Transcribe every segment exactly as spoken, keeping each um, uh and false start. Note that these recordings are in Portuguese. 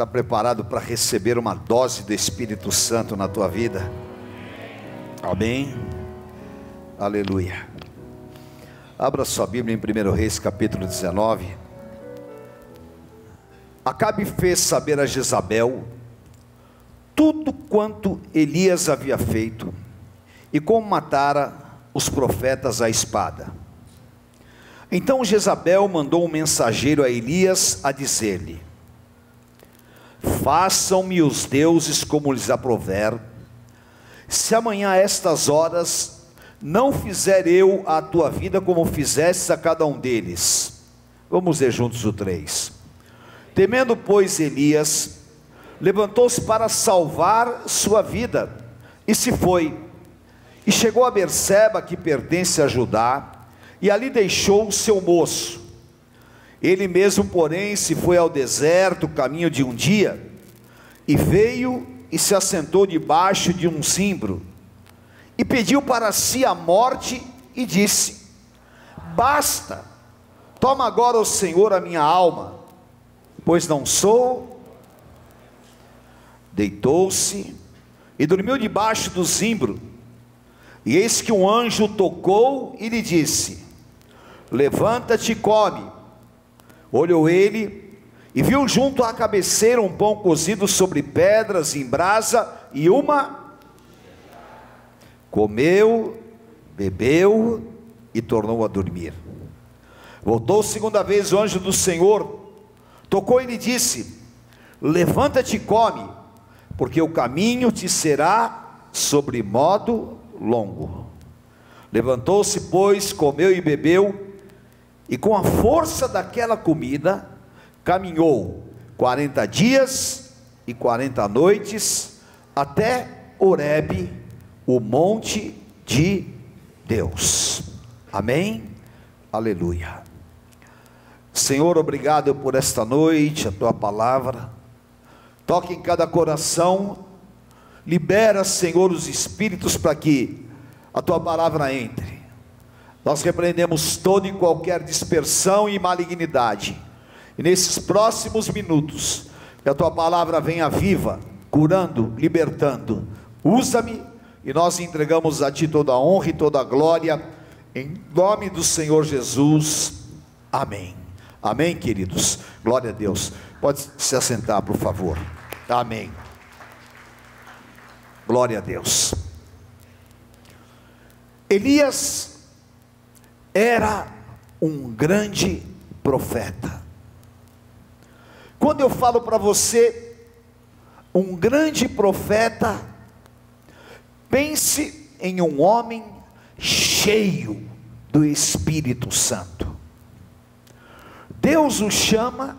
Está preparado para receber uma dose do Espírito Santo na tua vida? Amém? Aleluia. Abra sua Bíblia em primeiro Reis capítulo dezenove. Acabe fez saber a Jezabel tudo quanto Elias havia feito e como matara os profetas à espada. Então Jezabel mandou um mensageiro a Elias a dizer-lhe: façam-me os deuses como lhes aprouver, se amanhã a estas horas não fizer eu a tua vida como fizeste a cada um deles. Vamos ler juntos o três. Temendo, pois, Elias, levantou-se para salvar sua vida, e se foi, e chegou a Berseba, que pertence a Judá, e ali deixou o seu moço. Ele mesmo, porém, se foi ao deserto, caminho de um dia, e veio e se assentou debaixo de um zimbro, e pediu para si a morte, e disse: basta, toma agora o Senhor a minha alma, pois não sou. Deitou-se e dormiu debaixo do zimbro, e eis que um anjo tocou e lhe disse: levanta-te e come. Olhou ele e viu junto à cabeceira um pão cozido sobre pedras em brasa e uma. Comeu, bebeu e tornou a dormir. Voltou segunda vez o anjo do Senhor, tocou e lhe disse: levanta-te e come, porque o caminho te será sobre modo longo. Levantou-se, pois, comeu e bebeu, e com a força daquela comida, caminhou quarenta dias e quarenta noites, até Horebe, o monte de Deus. Amém? Aleluia. Senhor, obrigado por esta noite, a tua palavra. Toque em cada coração, libera, Senhor, os espíritos para que a tua palavra entre. Nós repreendemos toda e qualquer dispersão e malignidade, e nesses próximos minutos, que a tua palavra venha viva, curando, libertando. Usa-me, e nós entregamos a ti toda a honra e toda a glória, em nome do Senhor Jesus, amém. Amém, queridos, glória a Deus. Pode se assentar, por favor. Amém. Glória a Deus. Elias era um grande profeta. Quando eu falo para você, um grande profeta, pense em um homem cheio do Espírito Santo. Deus o chama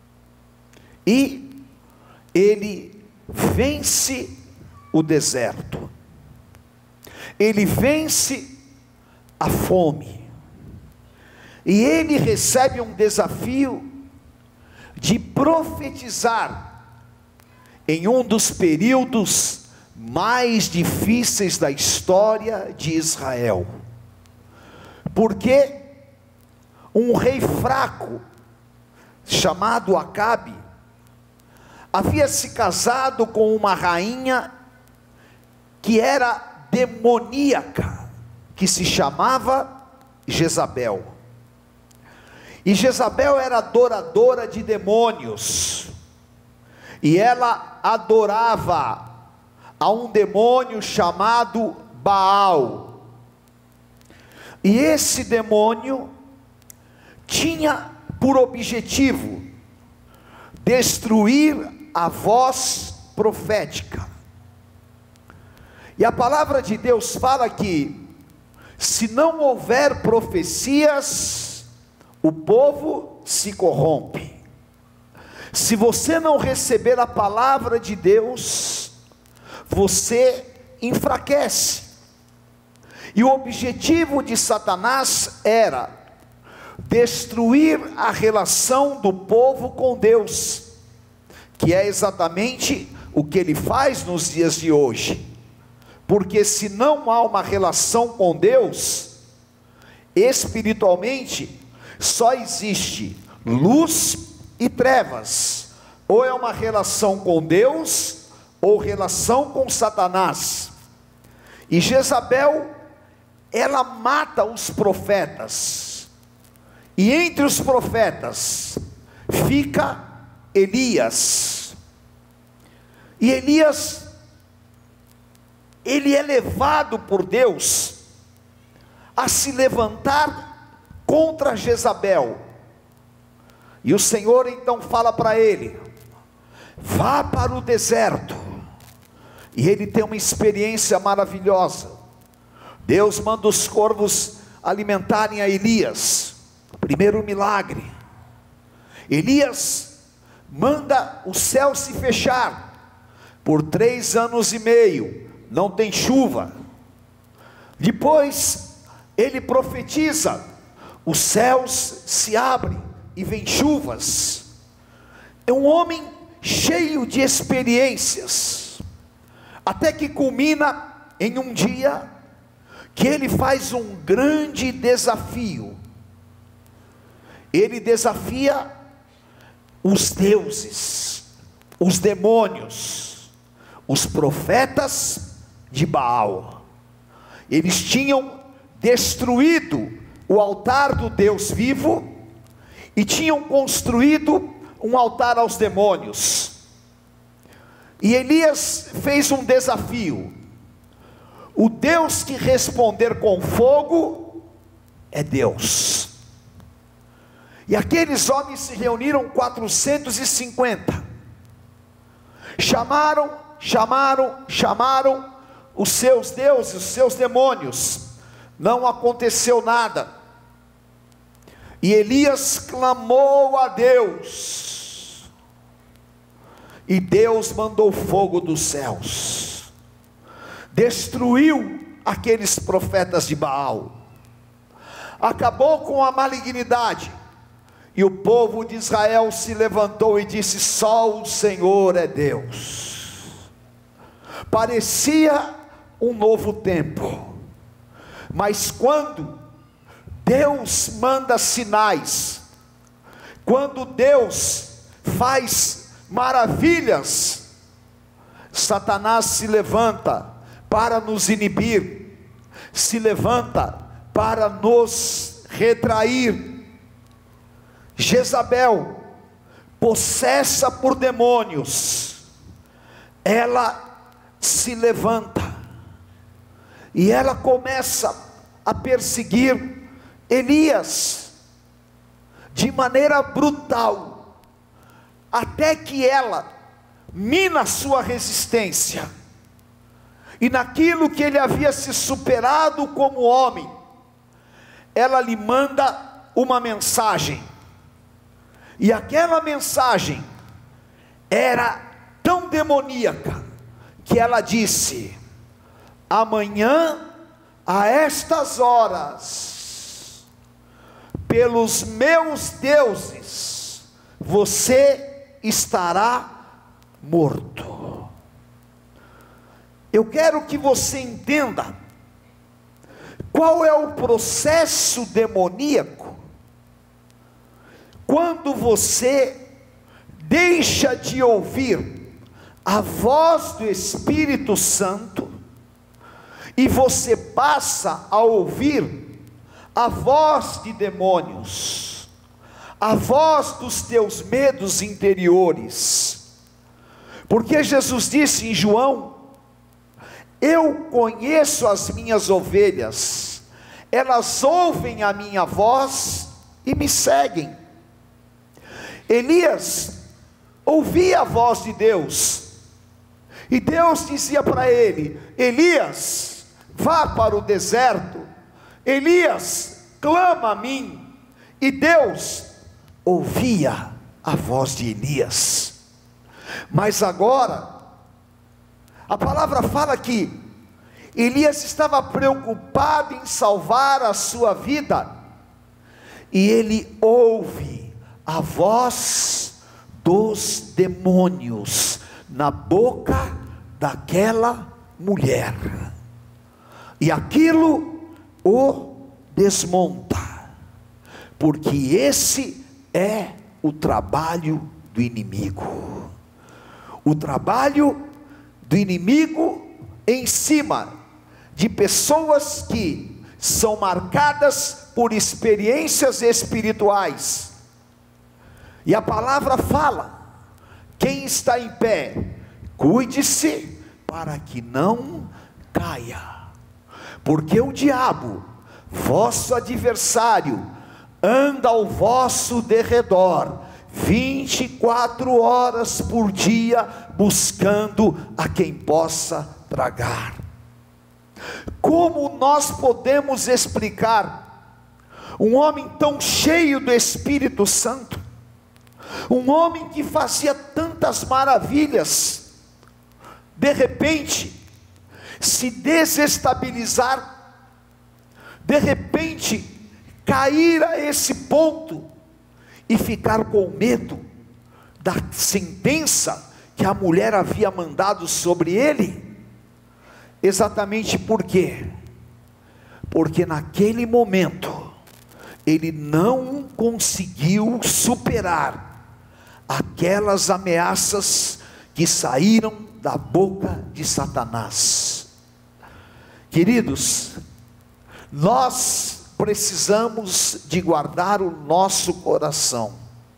e ele vence o deserto, ele vence a fome, e ele recebe um desafio de profetizar em um dos períodos mais difíceis da história de Israel, porque um rei fraco, chamado Acabe, havia se casado com uma rainha que era demoníaca, que se chamava Jezabel. E Jezabel era adoradora de demônios, e ela adorava a um demônio chamado Baal. E esse demônio tinha por objetivo destruir a voz profética. E a palavra de Deus fala que se não houver profecias, o povo se corrompe. Se você não receber a palavra de Deus, você enfraquece. E o objetivo de Satanás era destruir a relação do povo com Deus, que é exatamente o que ele faz nos dias de hoje. Porque se não há uma relação com Deus, espiritualmente, só existe luz e trevas, ou é uma relação com Deus, ou relação com Satanás. E Jezabel, ela mata os profetas, e entre os profetas fica Elias. E Elias, ele é levado por Deus a se levantar contra Jezabel. E o Senhor então fala para ele: vá para o deserto. E ele tem uma experiência maravilhosa. Deus manda os corvos alimentarem a Elias. Primeiro milagre. Elias manda o céu se fechar. Por três anos e meio não tem chuva. Depois ele profetiza, os céus se abrem e vem chuvas. É um homem cheio de experiências, até que culmina em um dia que ele faz um grande desafio. Ele desafia os deuses, os demônios, os profetas de Baal. Eles tinham destruído o altar do Deus vivo e tinham construído um altar aos demônios. E Elias fez um desafio: o Deus que responder com fogo é Deus. E aqueles homens se reuniram, quatrocentos e cinquenta, chamaram, chamaram, chamaram os seus deuses, os seus demônios. Não aconteceu nada. E Elias clamou a Deus, e Deus mandou fogo dos céus, destruiu aqueles profetas de Baal, acabou com a malignidade. E o povo de Israel se levantou e disse: só o Senhor é Deus. Parecia um novo tempo, mas quando Deus manda sinais, quando Deus faz maravilhas, Satanás se levanta para nos inibir, se levanta para nos retrair. Jezabel, possessa por demônios, ela se levanta e ela começa a perseguir Elias de maneira brutal, até que ela mina sua resistência, e naquilo que ele havia se superado como homem, ela lhe manda uma mensagem. E aquela mensagem era tão demoníaca que ela disse: amanhã a estas horas, pelos meus deuses, você estará morto. Eu quero que você entenda qual é o processo demoníaco quando você deixa de ouvir a voz do Espírito Santo e você passa a ouvir a voz de demônios, a voz dos teus medos interiores. Porque Jesus disse em João: eu conheço as minhas ovelhas, elas ouvem a minha voz e me seguem. Elias ouvia a voz de Deus, e Deus dizia para ele: Elias, vá para o deserto. Elias, clama a mim. E Deus ouvia a voz de Elias. Mas agora, a palavra fala que Elias estava preocupado em salvar a sua vida, e ele ouve a voz dos demônios na boca daquela mulher, e aquilo o desmonta, porque esse é o trabalho do inimigo. o trabalho do inimigo em cima de pessoas que são marcadas por experiências espirituais. E a palavra fala: quem está em pé, cuide-se para que não caia, porque o diabo, vosso adversário, anda ao vosso derredor, vinte e quatro horas por dia, buscando a quem possa tragar. Como nós podemos explicar um homem tão cheio do Espírito Santo, um homem que fazia tantas maravilhas, de repente se desestabilizar, de repente cair a esse ponto e ficar com medo da sentença que a mulher havia mandado sobre ele? Exatamente por quê? Porque naquele momento ele não conseguiu superar aquelas ameaças que saíram da boca de Satanás. Queridos, nós precisamos de guardar o nosso coração,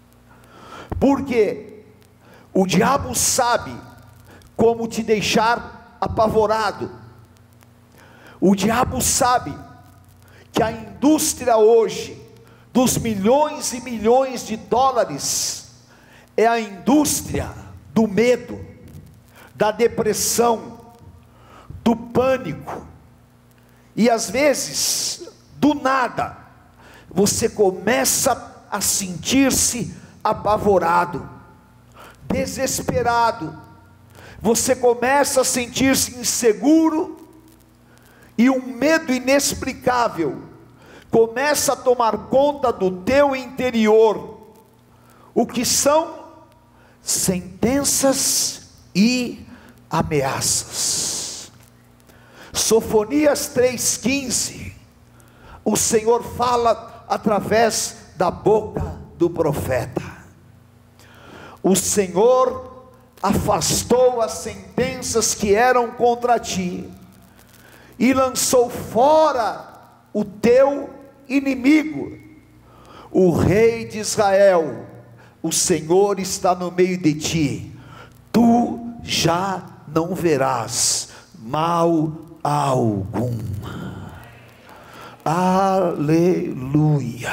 porque o diabo sabe como te deixar apavorado. O diabo sabe que a indústria hoje dos milhões e milhões de dólares é a indústria do medo, da depressão, do pânico. E às vezes, do nada, você começa a sentir-se apavorado, desesperado, você começa a sentir-se inseguro, e um medo inexplicável começa a tomar conta do teu interior. O que são? Sentenças e ameaças. Sofonias três quinze, o Senhor fala através da boca do profeta: o Senhor afastou as sentenças que eram contra ti, e lançou fora o teu inimigo, o rei de Israel. O Senhor está no meio de ti, tu já não verás mal algum. Aleluia.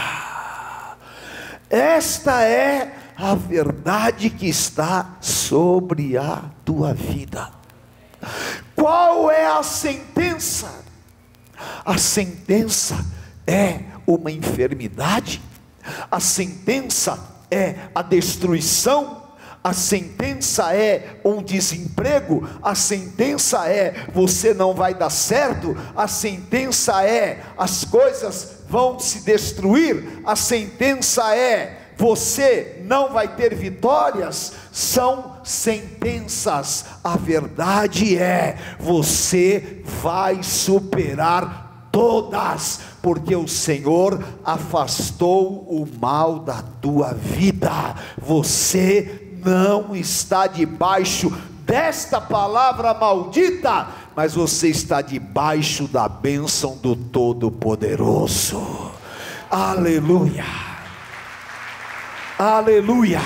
Esta é a verdade que está sobre a tua vida. Qual é a sentença? A sentença é uma enfermidade, a sentença é a destruição, a sentença é um desemprego, a sentença é você não vai dar certo, a sentença é as coisas vão se destruir, a sentença é você não vai ter vitórias. São sentenças. A verdade é, você vai superar todas, porque o Senhor afastou o mal da tua vida. Você não está debaixo desta palavra maldita, mas você está debaixo da bênção do Todo-Poderoso. Aleluia, aleluia.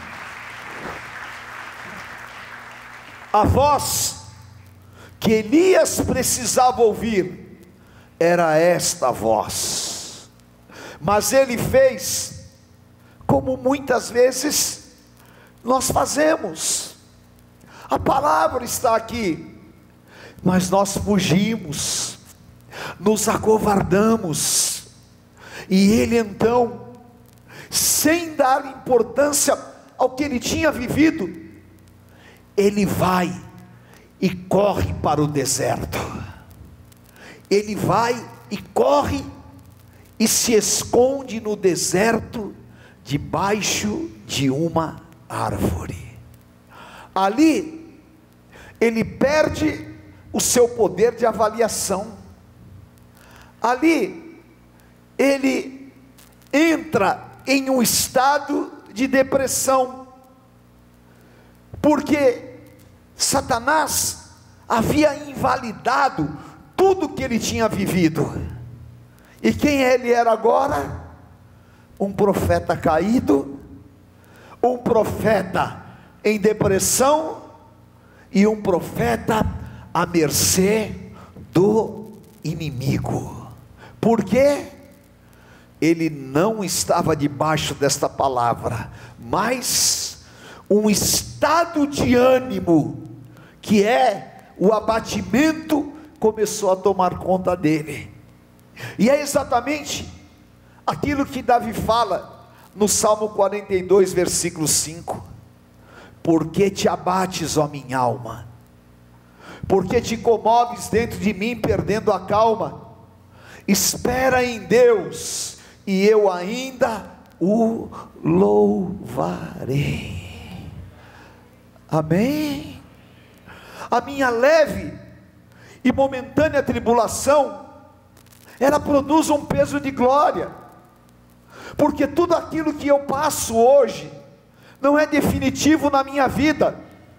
A voz que Elias precisava ouvir era esta voz, mas ele fez como muitas vezes nós fazemos. A palavra está aqui, mas nós fugimos, nos acovardamos, e ele então, sem dar importância ao que ele tinha vivido, ele vai e corre para o deserto. Ele vai e corre e se esconde no deserto, debaixo de uma árvore. Ali ele perde o seu poder de avaliação. Ali ele entra em um estado de depressão, porque Satanás havia invalidado tudo que ele tinha vivido. E quem ele era agora? Um profeta caído, um profeta em depressão e um profeta à mercê do inimigo. Por quê? Ele não estava debaixo desta palavra, mas um estado de ânimo, que é o abatimento, começou a tomar conta dele. E é exatamente aquilo que Davi fala no Salmo quarenta e dois, versículo cinco: por que te abates, ó minha alma? Por que te comoves dentro de mim, perdendo a calma? Espera em Deus, e eu ainda o louvarei. Amém? A minha leve e momentânea tribulação, ela produz um peso de glória, porque tudo aquilo que eu passo hoje, não é definitivo na minha vida,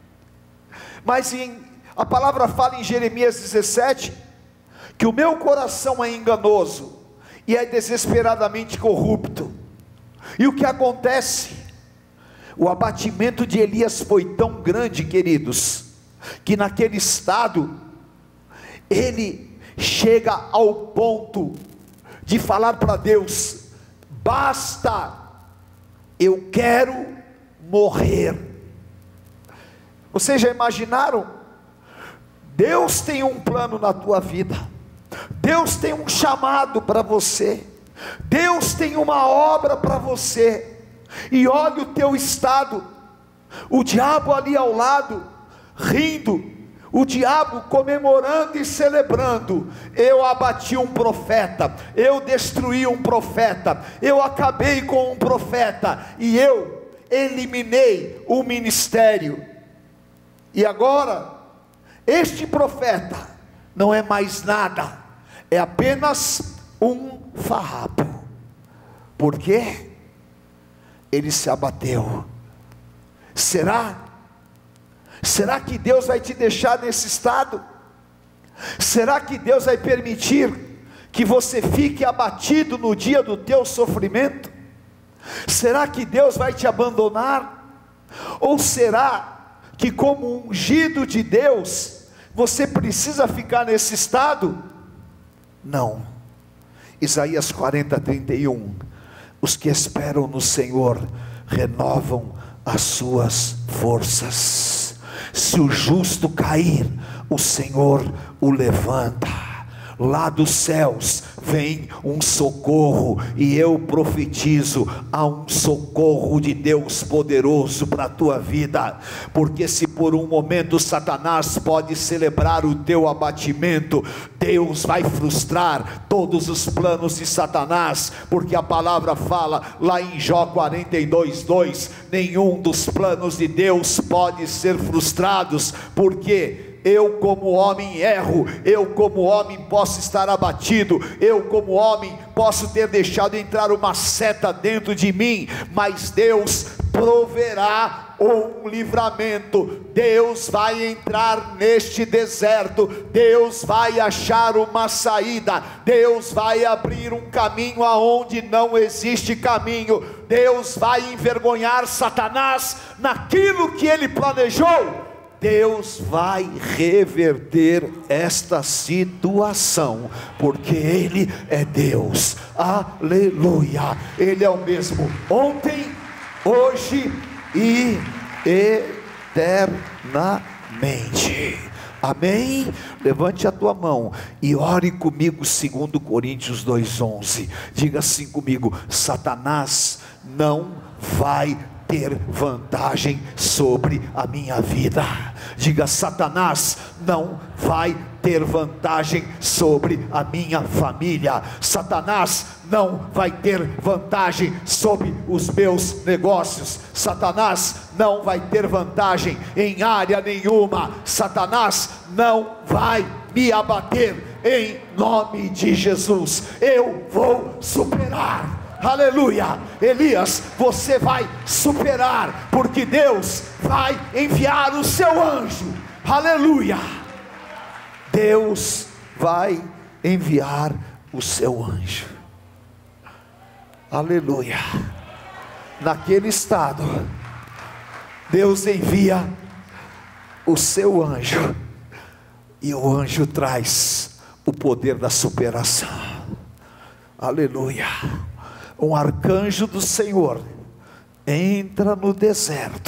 mas em, a palavra fala em Jeremias dezessete, que o meu coração é enganoso, e é desesperadamente corrupto. E o que acontece? O abatimento de Elias foi tão grande, queridos, que naquele estado, ele chega ao ponto de falar para Deus: basta, eu quero morrer. Vocês já imaginaram? Deus tem um plano na tua vida, Deus tem um chamado para você, Deus tem uma obra para você, e olha o teu estado, o diabo ali ao lado, rindo, o diabo comemorando e celebrando: eu abati um profeta, eu destruí um profeta, eu acabei com um profeta, e eu eliminei o ministério. E agora, este profeta não é mais nada, é apenas um farrapo. Por quê? Ele se abateu. Será? Será que Deus vai te deixar nesse estado? Será que Deus vai permitir que você fique abatido no dia do teu sofrimento? Será que Deus vai te abandonar? Ou será que, como ungido de Deus, você precisa ficar nesse estado? Não. Isaías quarenta, trinta e um: os que esperam no Senhor renovam as suas forças. Se o justo cair, o Senhor o levanta. Lá dos céus vem um socorro, e eu profetizo: há um socorro de Deus poderoso para a tua vida. Porque se por um momento Satanás pode celebrar o teu abatimento, Deus vai frustrar todos os planos de Satanás, porque a palavra fala lá em Jó quarenta e dois, dois: nenhum dos planos de Deus pode ser frustrados. Porque eu como homem erro, eu como homem posso estar abatido, eu como homem posso ter deixado entrar uma seta dentro de mim, mas Deus proverá um livramento. Deus vai entrar neste deserto, Deus vai achar uma saída, Deus vai abrir um caminho aonde não existe caminho, Deus vai envergonhar Satanás naquilo que ele planejou. Deus vai reverter esta situação, porque Ele é Deus. Aleluia! Ele é o mesmo ontem, hoje e eternamente. Amém? Levante a tua mão e ore comigo segundo Coríntios dois, onze. Diga assim comigo: Satanás não vai ter vantagem sobre a minha vida. Diga: Satanás não vai ter vantagem sobre a minha família. Satanás não vai ter vantagem sobre os meus negócios. Satanás não vai ter vantagem em área nenhuma. Satanás não vai me abater em nome de Jesus. Eu vou superar. Aleluia! Elias, você vai superar, porque Deus vai enviar o seu anjo aleluia, Deus vai enviar o seu anjo, aleluia. Naquele estado, Deus envia o seu anjo, e o anjo traz o poder da superação, aleluia. Um arcanjo do Senhor entra no deserto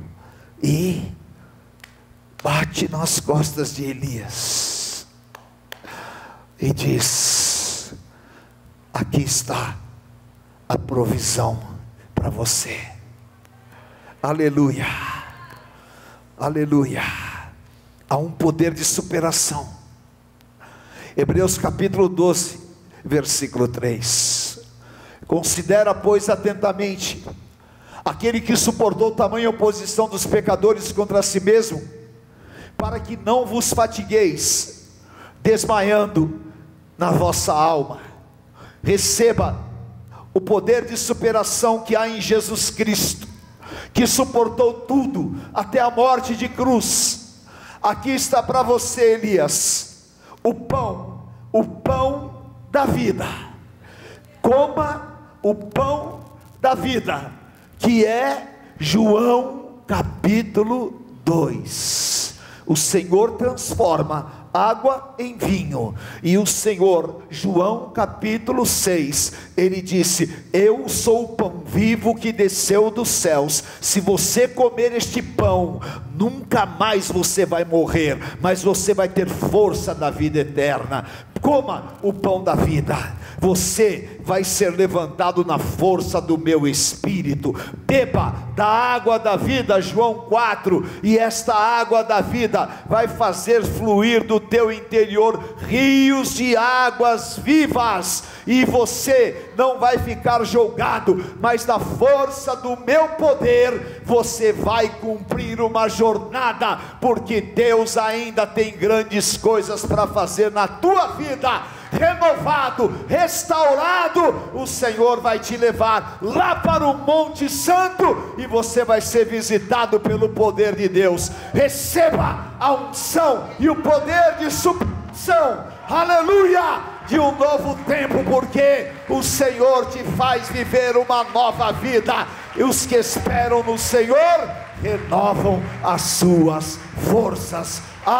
e bate nas costas de Elias e diz: aqui está a provisão para você, aleluia, aleluia. Há um poder de superação. Hebreus capítulo doze, versículo três: considera, pois, atentamente aquele que suportou tamanha oposição dos pecadores contra si mesmo, para que não vos fatigueis, desmaiando na vossa alma. Receba o poder de superação que há em Jesus Cristo, que suportou tudo até a morte de cruz. Aqui está para você, Elias, o pão, o pão da vida. Coma o pão da vida, que é João capítulo dois. O Senhor transforma água em vinho, e o Senhor, João capítulo seis, ele disse: eu sou o pão vivo que desceu dos céus. Se você comer este pão, nunca mais você vai morrer, mas você vai ter força da vida eterna. Coma o pão da vida, você vai ser levantado na força do meu espírito. Beba da água da vida, João quatro, e esta água da vida vai fazer fluir do teu interior rios de águas vivas, e você não vai ficar jogado, mas na força do meu poder, você vai cumprir uma jornada, porque Deus ainda tem grandes coisas para fazer na tua vida. Renovado, restaurado, o Senhor vai te levar lá para o Monte Santo, e você vai ser visitado pelo poder de Deus. Receba a unção e o poder de superação, aleluia, de um novo tempo, porque o Senhor te faz viver uma nova vida, e os que esperam no Senhor renovam as suas forças,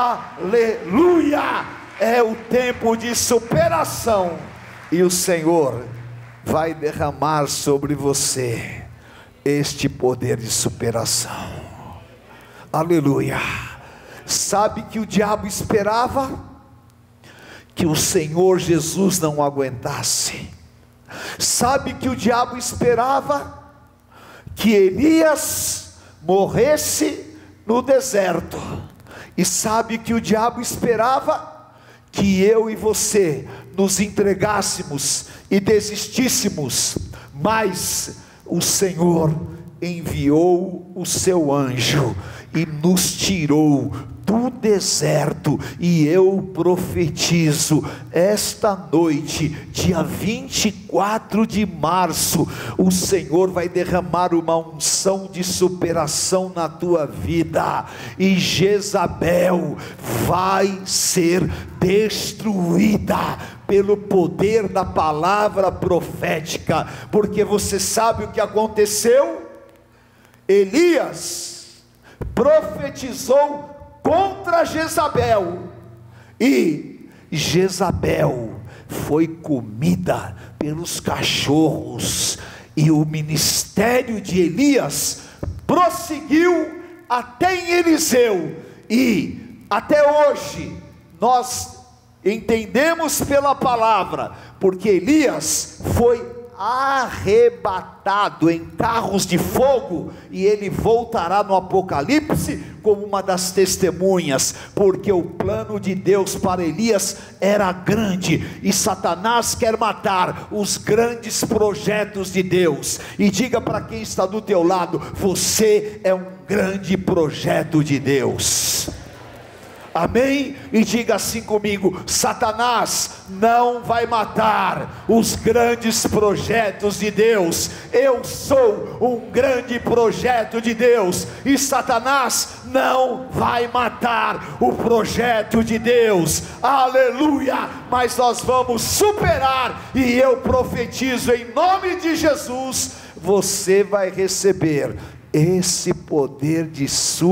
aleluia. É o tempo de superação, e o Senhor vai derramar sobre você este poder de superação, aleluia. Sabe que o diabo esperava que o Senhor Jesus não aguentasse. Sabe que o diabo esperava que Elias morresse no deserto. E sabe que o diabo esperava que eu e você nos entregássemos e desistíssemos, mas o Senhor enviou o seu anjo e nos tirou do deserto. E eu profetizo, esta noite, dia vinte e quatro de março, o Senhor vai derramar uma unção de superação na tua vida, e Jezabel vai ser destruída pelo poder da palavra profética. Porque você sabe o que aconteceu? Elias profetizou contra Jezabel, e Jezabel foi comida pelos cachorros, e o ministério de Elias prosseguiu até em Eliseu. E até hoje nós entendemos pela palavra, porque Elias foi arrebatado em carros de fogo, e ele voltará no Apocalipse como uma das testemunhas, porque o plano de Deus para Elias era grande, e Satanás quer matar os grandes projetos de Deus. E diga para quem está do teu lado: você é um grande projeto de Deus, Amém? E diga assim comigo: Satanás não vai matar os grandes projetos de Deus. Eu sou um grande projeto de Deus, e Satanás não vai matar o projeto de Deus. Aleluia! Mas nós vamos superar, e eu profetizo em nome de Jesus, você vai receber esse poder de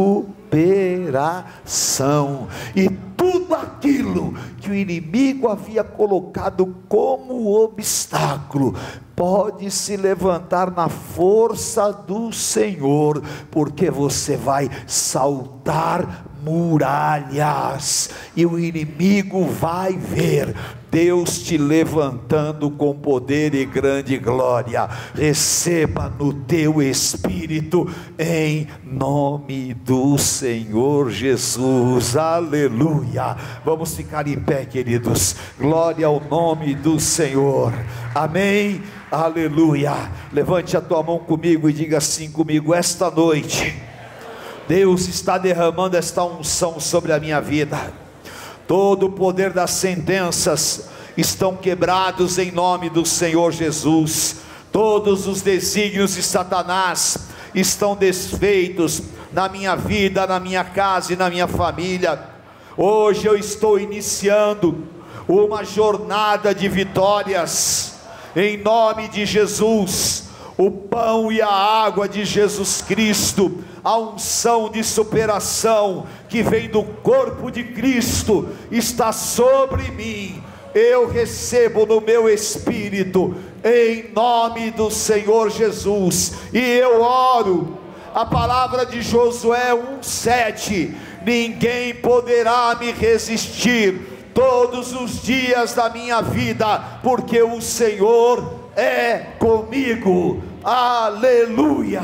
superação, e tudo aquilo que o inimigo havia colocado como obstáculo pode se levantar na força do Senhor, porque você vai saltar muralhas, e o inimigo vai ver Deus te levantando com poder e grande glória. Receba no teu espírito, em nome do Senhor Jesus. Aleluia. Vamos ficar em pé, queridos. Glória ao nome do Senhor. Amém. Aleluia. Levante a tua mão comigo e diga assim comigo: esta noite Deus está derramando esta unção sobre a minha vida. Todo o poder das sentenças estão quebrados em nome do Senhor Jesus. Todos os desígnios de Satanás estão desfeitos na minha vida, na minha casa e na minha família. Hoje eu estou iniciando uma jornada de vitórias, em nome de Jesus. O pão e a água de Jesus Cristo, a unção de superação que vem do corpo de Cristo, está sobre mim. Eu recebo no meu espírito, em nome do Senhor Jesus, e eu oro. A palavra de Josué um sete: ninguém poderá me resistir todos os dias da minha vida, porque o Senhor é comigo. Aleluia,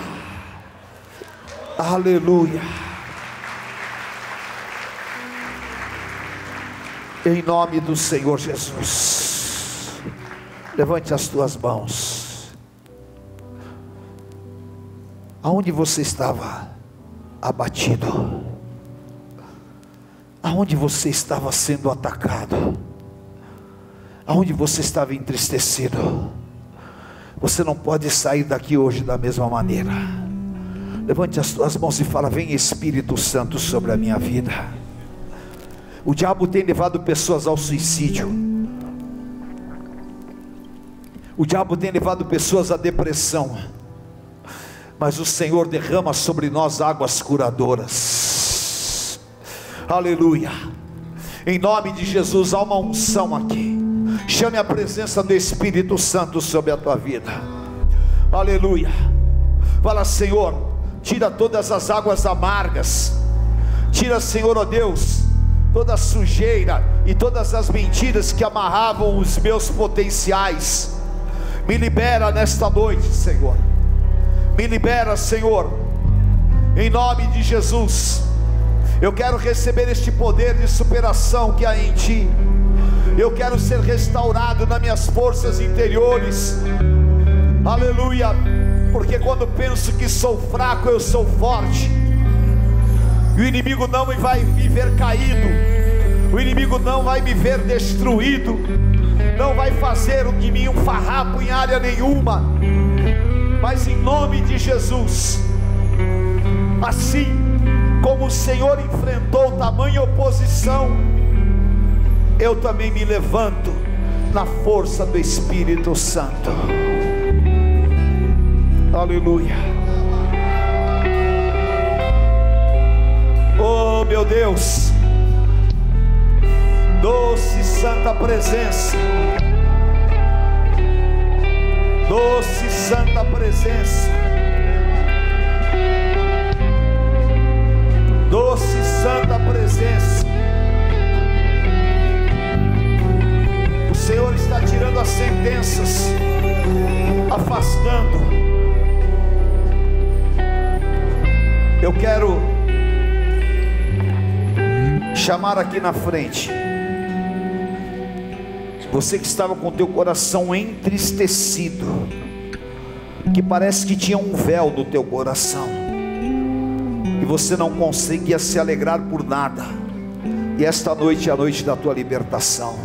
aleluia. Em nome do Senhor Jesus, levante as tuas mãos. Aonde você estava abatido, aonde você estava sendo atacado, aonde você estava entristecido, você não pode sair daqui hoje da mesma maneira. Levante as tuas mãos e fala: vem Espírito Santo sobre a minha vida. O diabo tem levado pessoas ao suicídio, o diabo tem levado pessoas à depressão, mas o Senhor derrama sobre nós águas curadoras. Aleluia. Em nome de Jesus, há uma unção aqui. Chame a presença do Espírito Santo sobre a tua vida. Aleluia. Fala: Senhor, tira todas as águas amargas. Tira, Senhor, ó Deus, toda a sujeira e todas as mentiras que amarravam os meus potenciais. Me libera nesta noite, Senhor. Me libera, Senhor, em nome de Jesus. Eu quero receber este poder de superação que há em Ti. Eu quero ser restaurado nas minhas forças interiores. Aleluia. Porque quando penso que sou fraco, eu sou forte. E o inimigo não vai me ver caído, o inimigo não vai me ver destruído, não vai fazer de mim um farrapo em área nenhuma. Mas em nome de Jesus, assim como o Senhor enfrentou tamanha oposição, eu também me levanto na força do Espírito Santo. Aleluia. Oh meu Deus, doce santa presença, doce santa presença, doce santa presença. O Senhor está tirando as sentenças, afastando. Eu quero chamar aqui na frente você que estava com o teu coração entristecido, que parece que tinha um véu no teu coração, e você não conseguia se alegrar por nada. E esta noite é a noite da tua libertação.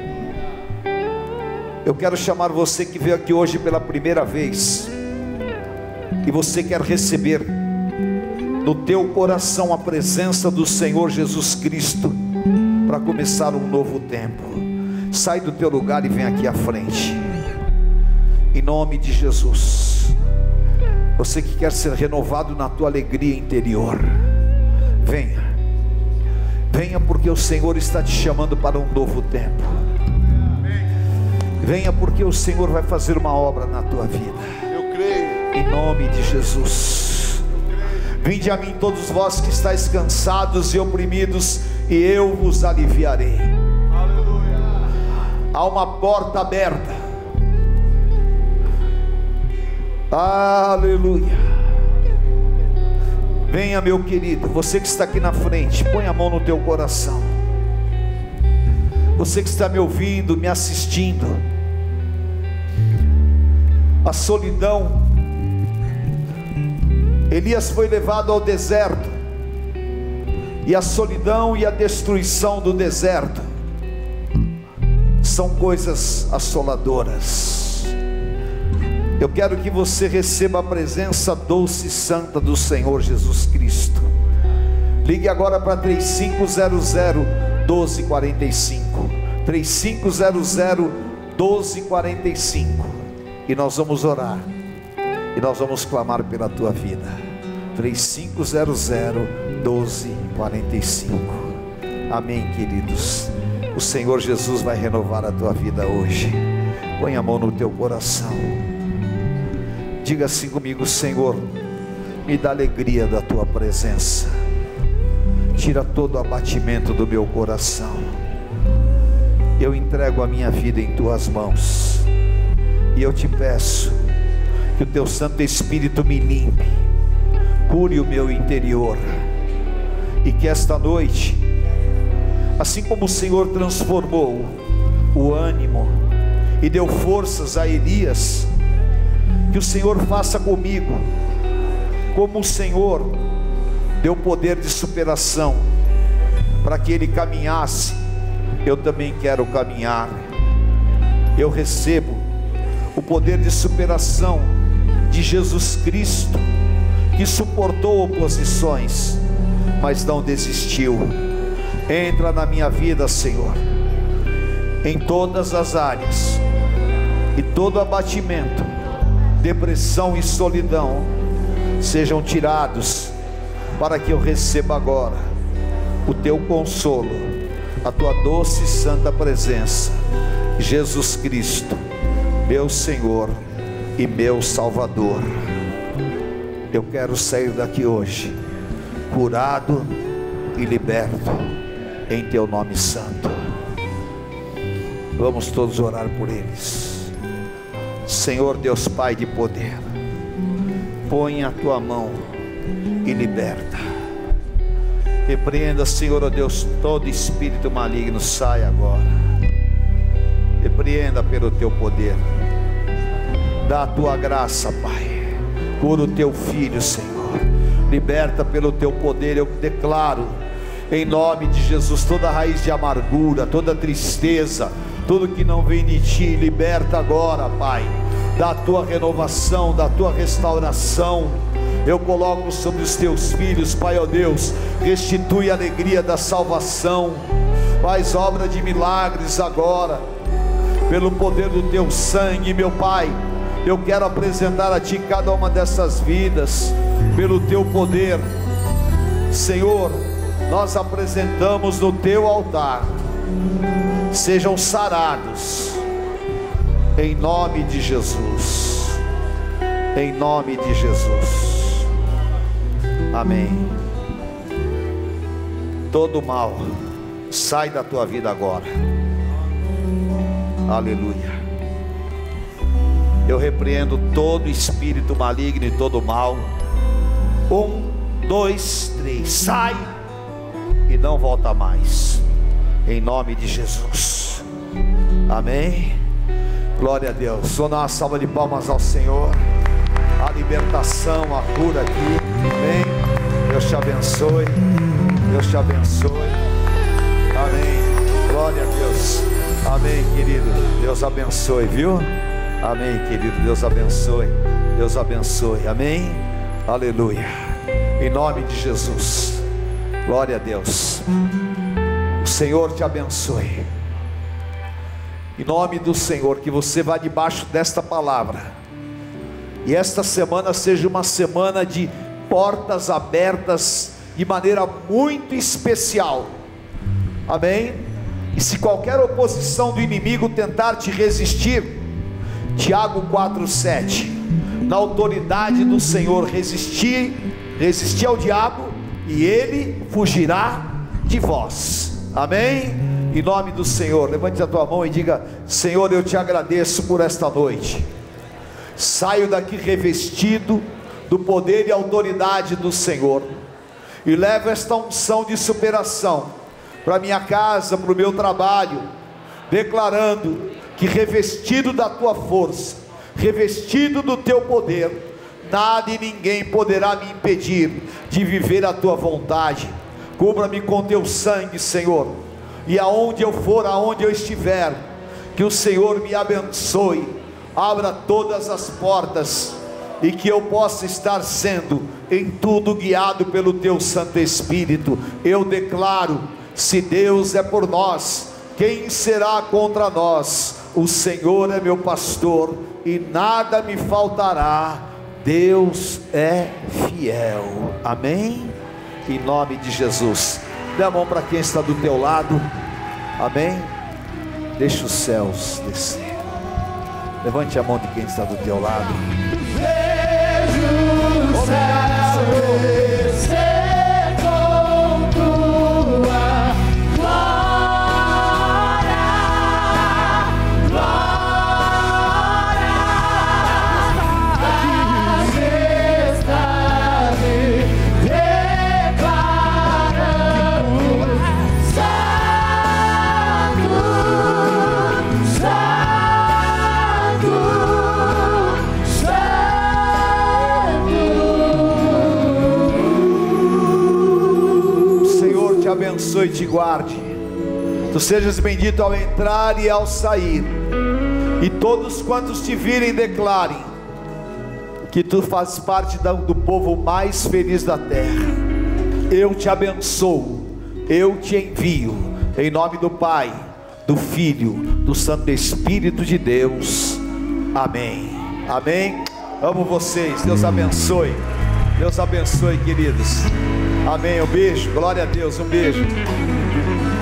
Eu quero chamar você que veio aqui hoje pela primeira vez, e você quer receber no teu coração a presença do Senhor Jesus Cristo, para começar um novo tempo. Sai do teu lugar e vem aqui à frente, em nome de Jesus. Você que quer ser renovado na tua alegria interior, venha, venha, porque o Senhor está te chamando para um novo tempo. Venha, porque o Senhor vai fazer uma obra na tua vida. Eu creio. Em nome de Jesus. Vinde a mim todos vós que estáis cansados e oprimidos, e eu vos aliviarei. Aleluia. Há uma porta aberta. Aleluia. Venha, meu querido, você que está aqui na frente, põe a mão no teu coração. Você que está me ouvindo, me assistindo. A solidão. Elias foi levado ao deserto, e a solidão e a destruição do deserto são coisas assoladoras. Eu quero que você receba a presença doce e santa do Senhor Jesus Cristo. Ligue agora para três cinco zero zero, doze quarenta e cinco, três cinco zero zero, doze quarenta e cinco, e nós vamos orar, e nós vamos clamar pela tua vida. Três cinco zero zero, doze quarenta e cinco. Amém, queridos. O Senhor Jesus vai renovar a tua vida hoje. Põe a mão no teu coração. Diga assim comigo: Senhor, me dá alegria da tua presença. Tira todo o abatimento do meu coração. Eu entrego a minha vida em tuas mãos, e eu te peço que o teu Santo Espírito me limpe, cure o meu interior, e que esta noite, assim como o Senhor transformou o ânimo e deu forças a Elias, que o Senhor faça comigo, como o Senhor deu poder de superação para que ele caminhasse. Eu também quero caminhar. Eu recebo o poder de superação de Jesus Cristo, que suportou oposições, mas não desistiu. Entra na minha vida, Senhor, em todas as áreas, e todo abatimento, depressão e solidão sejam tirados, para que eu receba agora o teu consolo, a tua doce e santa presença. Jesus Cristo, meu Senhor e meu Salvador. Eu quero sair daqui hoje curado e liberto, em teu nome santo. Vamos todos orar por eles. Senhor Deus Pai de poder, põe a tua mão e liberta. Repreenda, Senhor, ó Deus, todo espírito maligno. Sai agora. Repreenda pelo teu poder. Dá a tua graça, Pai. Cura o teu filho, Senhor. Liberta pelo teu poder. Eu declaro, em nome de Jesus, toda raiz de amargura, toda tristeza, tudo que não vem de ti, liberta agora, Pai. Da tua renovação, da tua restauração. Eu coloco sobre os teus filhos, Pai, ó Deus, restitui a alegria da salvação. Faz obra de milagres agora, pelo poder do teu sangue, meu Pai. Eu quero apresentar a ti cada uma dessas vidas, pelo teu poder, Senhor. Nós apresentamos no teu altar. Sejam sarados, em nome de Jesus, em nome de Jesus. Amém. Todo mal sai da tua vida agora. Aleluia. Eu repreendo todo espírito maligno e todo mal. Um, dois, três. Sai e não volta mais, em nome de Jesus. Amém. Glória a Deus. Vou dar uma salva de palmas ao Senhor. A libertação, a cura aqui. Amém. Deus te abençoe. Deus te abençoe. Deus abençoe, viu? Amém, querido. Deus abençoe. Deus abençoe. Amém. Aleluia. Em nome de Jesus. Glória a Deus. O Senhor te abençoe. Em nome do Senhor, que você vá debaixo desta palavra, e esta semana seja uma semana de portas abertas de maneira muito especial. Amém? E se qualquer oposição do inimigo tentar te resistir, Tiago quatro, sete, na autoridade do Senhor resistir, resistir ao diabo, e ele fugirá de vós. Amém? Em nome do Senhor, levante a tua mão e diga: Senhor, eu te agradeço por esta noite. Saio daqui revestido do poder e autoridade do Senhor, e levo esta unção de superação para minha casa, para o meu trabalho, declarando que, revestido da tua força, revestido do teu poder, nada e ninguém poderá me impedir de viver a tua vontade. Cubra-me com teu sangue, Senhor, e aonde eu for, aonde eu estiver, que o Senhor me abençoe, abra todas as portas, e que eu possa estar sendo em tudo guiado pelo teu Santo Espírito. Eu declaro: se Deus é por nós, quem será contra nós? O Senhor é meu pastor e nada me faltará. Deus é fiel. Amém? Em nome de Jesus. Dê a mão para quem está do teu lado. Amém? Deixa os céus descer. Levante a mão de quem está do teu lado. Vejo o céu descer com tua glória, glória, majestade, declarando: Santo, Santo, O Senhor te abençoe e te guarde. Tu sejas bendito ao entrar e ao sair, e todos quantos te virem declarem que tu fazes parte do povo mais feliz da terra. Eu te abençoo, eu te envio, em nome do Pai, do Filho, do Santo Espírito de Deus. Amém. Amém. Amo vocês. Deus abençoe. Deus abençoe, queridos. Amém. Um beijo. Glória a Deus. Um beijo.